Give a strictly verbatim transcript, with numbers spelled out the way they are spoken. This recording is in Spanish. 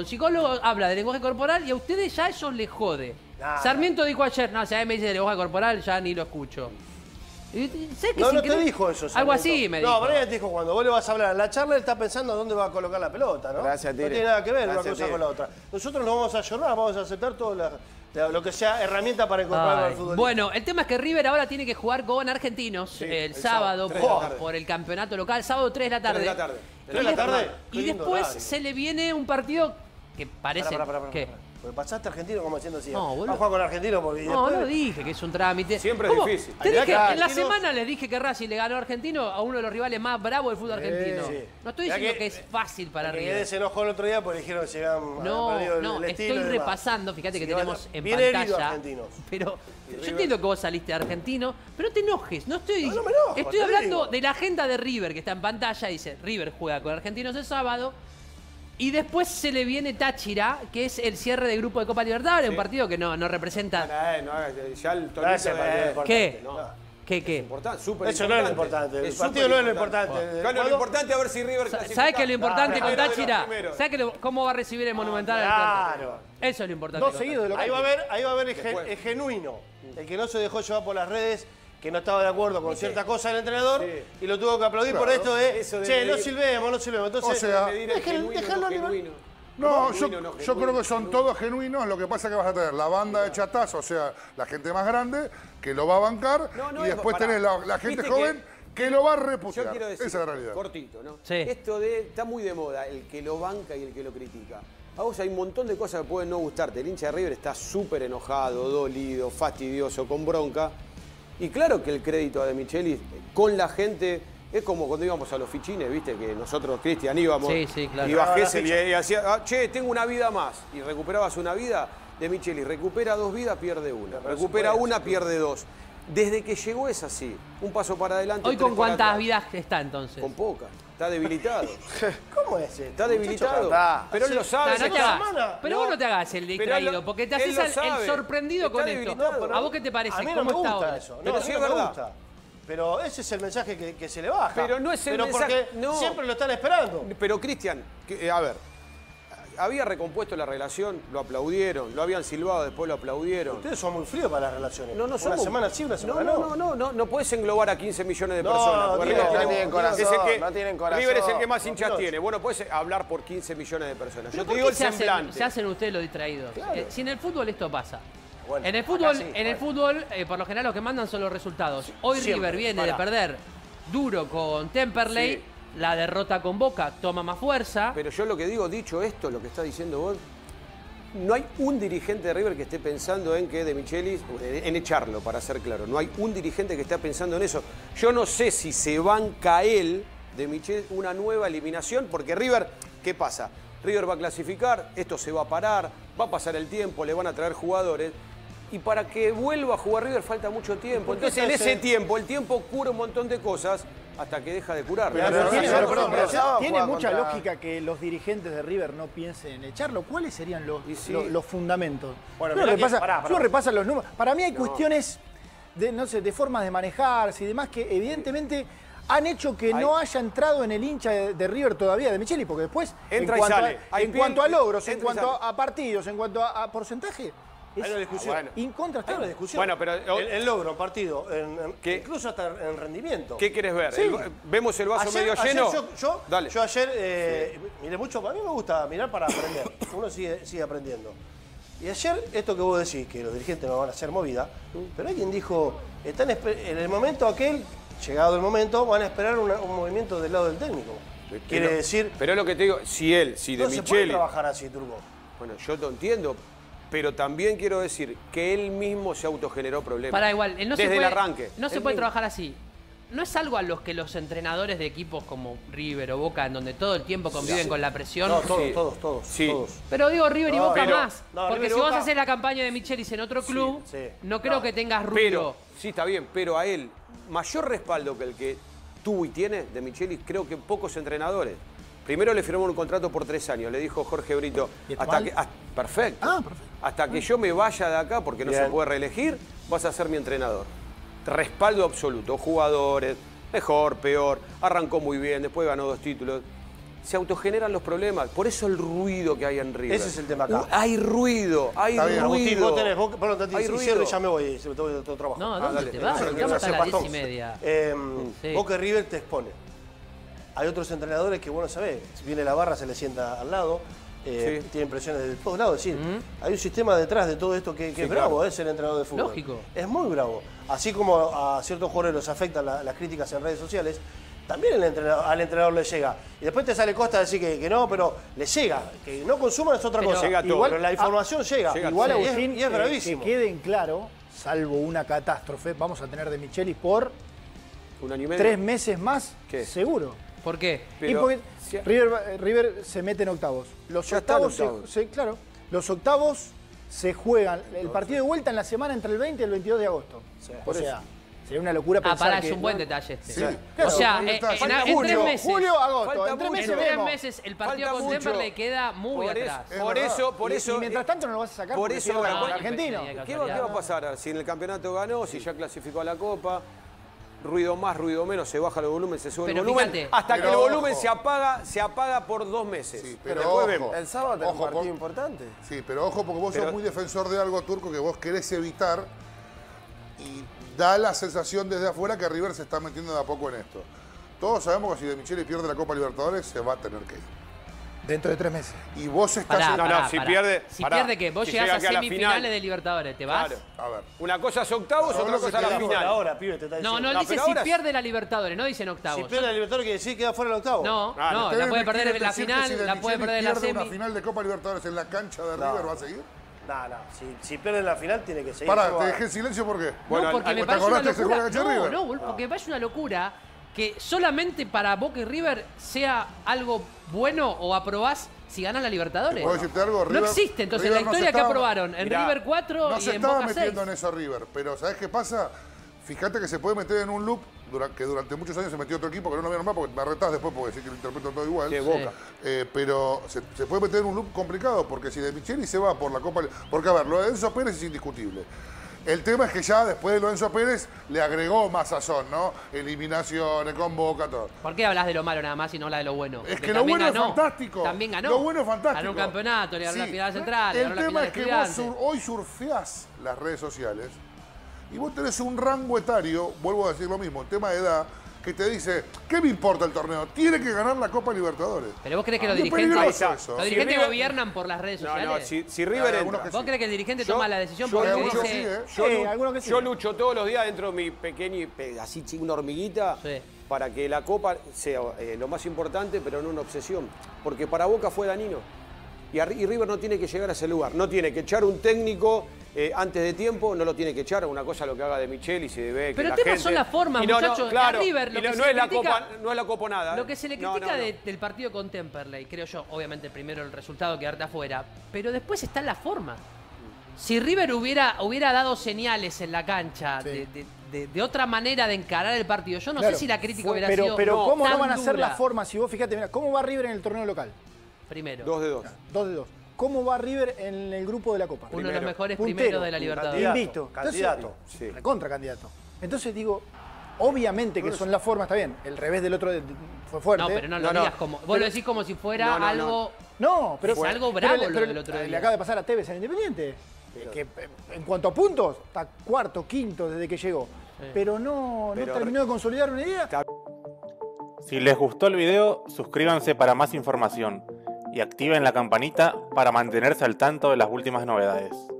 el psicólogo habla de lenguaje corporal y a ustedes ya eso les jode. Nah, Sarmiento dijo ayer, no, si a mí me dice de lenguaje corporal, ya ni lo escucho. Y, ¿sabes que No, es no te increíble? dijo eso, Sarmiento. Algo así me dijo. No, Brian te dijo, cuando vos le vas a hablar en la charla, él está pensando dónde va a colocar la pelota, ¿no? Gracias, no Tigre. tiene nada que ver Gracias, una cosa Tigre. con la otra. Nosotros no vamos a llorar, vamos a aceptar todo la, la, lo que sea herramienta para incorporar Ay, al fútbol. bueno, el tema es que River ahora tiene que jugar con Argentinos Sí, el, el sábado sábado, tres de la por, tarde. por el campeonato local, sábado tres de la tarde. tres de la tarde. ¿Tres de la tarde? Qué Y lindo después horario. se le viene un partido que parece... Pará, pará, pará, ¿Qué? pará. Porque pasaste argentino como haciendo así. No, boludo. Vas a jugar con argentino porque No, después... no dije que es un trámite. Siempre es ¿Cómo? difícil. Te dije, Acá, en la argentinos- semana les dije que Racing le ganó a Argentino a uno de los rivales más bravos del fútbol argentino. sí. No estoy Mirá diciendo que- que, es fácil para Que River. se enojó el otro día porque dijeron que se habían No, perdido el, no, el estoy estilo y demás. repasando, fíjate que Así tenemos vaya- en bien herido pantalla. Argentinos. Pero yo River- entiendo que vos saliste argentino, pero no te enojes, no estoy No, no me enojo, estoy te hablando digo. de la agenda de River que está en pantalla, dice, River juega con Argentinos el sábado. Y después se le viene Táchira, que es el cierre de grupo de Copa Libertadores, un partido que no, no representa. Eh, no, eh, ya el No, torneo ese partido es importante. ¿Qué? No. ¿Qué, qué? Importante, súper Eso no es lo importante. El Es partido súper no es lo importante. Claro, lo ¿Cuándo? importante es a ver si River Sa- clasifica. ¿Sabes qué es lo importante Ah, con primero de los Táchira? primeros. ¿Sabes que lo- cómo va a recibir el Monumental? al Claro. Clásico? Eso es lo importante. Dos con seguidos de local. Ahí va a haber, ahí va a haber el, gen- Después. el genuino, el que no se dejó llevar por las redes, que no estaba de acuerdo con cierta cosa del entrenador Sí. y lo tuvo que aplaudir por esto de, Eso de che, no medir- silbemos, no silbemos. Entonces, O sea, Medir el dejen- genuino, déjalo no a nivel- genuino. No, yo, Genuino, no yo genuino, creo que son genuino. todos genuinos, lo que pasa es que vas a tener la banda de chatazo, o sea, la gente más grande, que lo va a bancar, No, no y es- después pará. tenés la, la gente Viste joven que, lo va a repudiar. Yo quiero decir, Esa es la realidad. cortito, ¿no? Sí. Esto de, está muy de moda, el que lo banca y el que lo critica. A vos hay un montón de cosas que pueden no gustarte. El hincha de River está súper enojado, dolido, fastidioso, con bronca. Y claro que el crédito a De Michelis con la gente es como cuando íbamos a los fichines, viste, que nosotros, Cristian, íbamos. Sí, sí, claro. Iba Ah, la Gesell y, ficha. y hacía, ah, che, tengo una vida más. Y recuperabas una vida. De Michelis recupera dos vidas, pierde una. Pero Recupera se puede, una, se pierde dos. Desde que llegó es así. Un paso para adelante. Hoy tres con para cuántas atrás. vidas está entonces. Con poca. Está debilitado. ¿cómo es esto? Está debilitado. Muchacho, Pero él lo sabe. No, no se te lo hagas. sabe. semana. Pero No. vos no te hagas el Pero él distraído, lo- porque te él haces lo el, el sabe. sorprendido Está con esto. debilitado. ¿A vos qué te parece? A mí no ¿Cómo me está gusta ahora? eso. No, Pero a mí sí no es me verdad. gusta. Pero ese es el mensaje que, que se le baja. Pero no es el Pero mensaje- porque no. siempre lo están esperando. Pero Cristian, que- eh, a ver, había recompuesto la relación, lo aplaudieron, lo habían silbado, después lo aplaudieron. Ustedes son muy fríos para las relaciones. No, no una somos- semana sí, una semana no. no. No, no, no, no, no puedes englobar a quince millones de No, personas. porque Diego, River no tiene- tienen es el corazón, que- no tienen corazón. River es el que más No, hinchas no. tiene. Bueno, puedes hablar por quince millones de personas. ¿Pero Yo te por digo qué el se hacen, semblante. se hacen ustedes los distraídos? Eh, si en el fútbol esto pasa. Bueno, en el acá fútbol, sí, en el bueno. fútbol eh, por lo general los que mandan son los resultados. Hoy Siempre, River viene pará. de perder duro con Temperley, Sí. la derrota con Boca toma más fuerza. Pero yo lo que digo, dicho esto, lo que está diciendo vos, no hay un dirigente de River que esté pensando en que De Michelis, en echarlo, para ser claro. No hay un dirigente que esté pensando en eso. Yo no sé si se banca él, De Michelis, una nueva eliminación, porque River, ¿qué pasa? River va a clasificar, esto se va a parar, va a pasar el tiempo, le van a traer jugadores. Y para que vuelva a jugar River falta mucho tiempo. por qué Entonces, en se ese hace? tiempo, el tiempo cura un montón de cosas hasta que deja de curar. Pero Pero no, tiene, pero pero- perdón, pero pero tiene juega mucha contra- lógica que los dirigentes de River no piensen en echarlo. ¿Cuáles serían los, Y sí. los, los fundamentos? Bueno, Uno mirá que- repasa, pará, pará. uno repasa los números. Para mí hay No. cuestiones de, no sé, de formas de manejarse y demás que evidentemente han hecho que Hay- no haya entrado en el hincha de, de River todavía de Micheli, porque después, Entra en y cuanto, sale. A, Hay en piel- cuanto a logros, en entra y cuanto sale. a, a partidos, en cuanto a, a porcentaje, es Hay una discusión. Ah, bueno. Hay Hay incontrastable. una discusión. Bueno, pero- el, el logro, en partido, en, en- ¿Qué? incluso hasta en rendimiento. ¿Qué quieres ver? Sí. El- ¿Vemos el vaso Ayer- medio ayer lleno? Yo, yo, Dale. yo ayer eh, miré mucho, a mí me gusta mirar para aprender. Uno sigue, sigue aprendiendo. Y ayer, esto que vos decís, que los dirigentes no van a hacer movida, pero alguien dijo, están esper- en el momento aquel, llegado el momento, van a esperar una- un movimiento del lado del técnico. Quiere Pero- decir, Pero es lo que te digo, si él, si De no se puede Micheli. trabajar así, Turco. Bueno, yo lo entiendo, pero también quiero decir que él mismo se autogeneró problemas. Para igual, eh, no se Desde puede, el arranque. No se Él puede mismo. trabajar así. No es algo a los que los entrenadores de equipos como River o Boca, en donde todo el tiempo conviven Sí. con la presión. No, todos, Sí. todos, todos, Sí. todos. Pero digo River y No, Boca pero- más. no, porque River y si vos Boca- haces la campaña de Michelis en otro club, sí. no creo No. que tengas Pero, ruido. sí, está bien, pero a él, mayor respaldo que el que tuvo y tiene de Michelis, creo que pocos entrenadores. Primero le firmó un contrato por tres años, le dijo Jorge Brito, ¿Y está hasta mal? que, hasta- perfecto. Ah, perfecto. Hasta que yo me vaya de acá, porque no Bien. se puede reelegir, vas a ser mi entrenador. Respaldo absoluto, jugadores, mejor, peor, arrancó muy bien, después ganó dos títulos. se autogeneran los problemas. Por eso el ruido que hay en River. Ese es el tema acá. Uh, hay ruido, hay Está bien, Agustín, ruido. vos tenés, vos, perdón, Tati, Hay si ruido. cierro y ya me voy, se me tengo otro trabajo. No, Ah, ¿dónde dale. te vas? Eso, Estamos hasta hace las diez pastón. y media. Eh, Sí. Boca River te expone. Hay otros entrenadores que, bueno, sabés, si viene la barra, se le sienta al lado, eh, Sí. tienen presiones de todos lados. Es decir, hay un sistema detrás de todo esto que, que Sí, es bravo, claro. es el entrenador de fútbol. Lógico. Es muy bravo. Así como a ciertos jugadores los afectan la- las críticas en redes sociales, también el entrenador, al entrenador le llega. Y después te sale Costa decir que, que no, pero le llega. Que no consuman es otra Pero- cosa. Llega todo. Igual, pero la información llega. llega Igual, todo. Y es- Agustín, y es eh, bravísimo. que queden claro, salvo una catástrofe, vamos a tener de Michelis por Un año y medio. tres meses más, ¿Qué? seguro. ¿Por qué? Y Pero- porque si- River, eh, River se mete en octavos. Los Ya está en octavos, se- octavos. se- claro, los octavos se juegan. El partido de vuelta en la semana entre el veinte y el veintidós de agosto. O Por sea, sería una locura Ah, pensar pará, que... es un buen detalle este. Sí. Claro, o sea, un eh, detalle. en, Falta en tres julio, meses. julio, agosto. Falta en tres mucho. meses En tres vemos. meses el partido Falta con mucho. Denver le queda muy Por eso- atrás. Es Por verdad. eso, por Y- eso. y mientras tanto no lo vas a sacar por porque eso- pierde No, con y- Argentino. y- ¿Qué va, ¿Qué va a pasar? Si en el campeonato ganó, si ya clasificó a la Copa, ruido más, ruido menos, se baja el volumen, se sube Pero el volumen, fíjate. hasta que Pero el volumen ojo. se apaga, se apaga por dos meses. Sí, pero Después ojo. vemos. El sábado tenés un Ojo, partido por- importante. Sí, pero ojo porque vos Pero- sos muy defensor de algo, Turco, que vos querés evitar y da la sensación desde afuera que River se está metiendo de a poco en esto. Todos sabemos que si De Michelis pierde la Copa Libertadores, se va a tener que ir. Dentro de tres meses. Y vos estás... Pará, en- no, pará, si pará. pierde- Si pará, pierde, ¿qué? Vos si llegás llega a que a la semifinales final- de Libertadores, ¿te vas? Claro. A ver. Una cosa es octavos, No, otra lo que cosa te es la digo final. Ahora, pibe, te está No, diciendo. no, él No, dice pero si ahora- pierde la Libertadores, no dicen Si octavos. pierde la Libertadores, quiere decir que queda fuera del octavo. No, Ah, no, ¿Ustedes la puede me perder quieren en la decir que final, si De la puede Michelis perder en la pierde semi. una final de Copa Libertadores en la cancha de No. River, ¿va a seguir? No, no. Si, si pierde la final, tiene que seguir. Pará, Pero te va- dejé en silencio, ¿por qué? Bueno, no, porque al- me ¿te parece una acordás que se juega locura. en cancha de No, River? no, boludo, porque me parece una locura que solamente para Boca y River sea algo bueno o aprobás si ganan la Libertadores. ¿Puedo decirte algo? no River- existe, entonces River la no se historia que estaba- aprobaron en Mirá, River cuatro No y se en estaba Boca seis. metiendo en eso River, pero ¿sabés qué pasa? Fíjate que se puede meter en un loop dura- que durante muchos años se metió otro equipo, que no lo voy a nombrar porque me retás después porque sí que lo interpreto todo igual. Que Boca. Eh, pero se, se puede meter en un loop complicado porque si De Michelis se va por la Copa... Porque a ver, lo de Enzo Pérez es indiscutible. El tema es que ya después de lo de Enzo Pérez le agregó más sazón, ¿no? Eliminaciones, con Boca, todo. ¿Por qué hablas de lo malo nada más y no hablas de lo bueno? Es Porque que lo también bueno ganó. es fantástico. También ganó. Lo bueno es fantástico. Ganó un campeonato, le ganó la Sí. final central, le El ganó la tema final es de que vos estudiantes. sur- hoy surfeás las redes sociales y vos tenés un rango etario, vuelvo a decir lo mismo, el tema de edad, que te dice, ¿qué me importa el torneo? Tiene que ganar la Copa Libertadores. Pero vos crees que los Qué dirigentes, peligroso eso. los Si dirigentes River- gobiernan por las redes No, sociales. no, si, si River Hay algunos entra. que ¿Vos crees que el dirigente Yo- toma la decisión yo- porque algunos dice... que sí, ¿eh? Yo, Sí, lu- algunos que sí. yo lucho todos los días dentro de mi pequeño, pe- así chi- una hormiguita, Sí. para que la Copa sea eh, lo más importante, pero no una obsesión. Porque para Boca fue dañino. Y, a- y River no tiene que llegar a ese lugar. No tiene que echar un técnico eh, antes de tiempo, no lo tiene que echar. Una cosa lo que haga de Michelis y de Beck. Pero la el tema gente- son las formas, Y no, no, muchachos. claro, A River lo y que no, se no le es la critica- copa, no es la copa nada. Lo ¿eh? que se le No, critica no, no. de- del partido con Temperley, creo yo, obviamente primero el resultado, quedarte afuera, pero después está la forma. Si River hubiera, hubiera dado señales en la cancha Sí. de, de- de- de otra manera de encarar el partido, yo no Claro. sé si la crítica Fue- hubiera pero, sido Pero ¿cómo no tan van a ser dura. las formas? Si vos fíjate, mira, ¿cómo va River en el torneo local? Primero, Dos de dos. Dos de dos. ¿Cómo va River en el grupo de la Copa? uno de los primero. mejores Puntero. primeros de la Libertadores. Candidato, Invicto. candidato. Entonces, Sí. recontra candidato. Entonces digo, obviamente que son las formas, está bien. El revés del otro de- fue fuerte. No, pero no lo No, no. digas como... Vos lo decís como si fuera No, no, no. algo... No, pero Es algo pero bravo le- lo pero del otro le- día. Le acaba de pasar a Tevez en Independiente. eh, Que eh, en cuanto a puntos, está cuarto, quinto desde que llegó. Pero no, no Pero- terminó de consolidar una idea. Si les gustó el video, suscríbanse para más información y activen la campanita para mantenerse al tanto de las últimas novedades.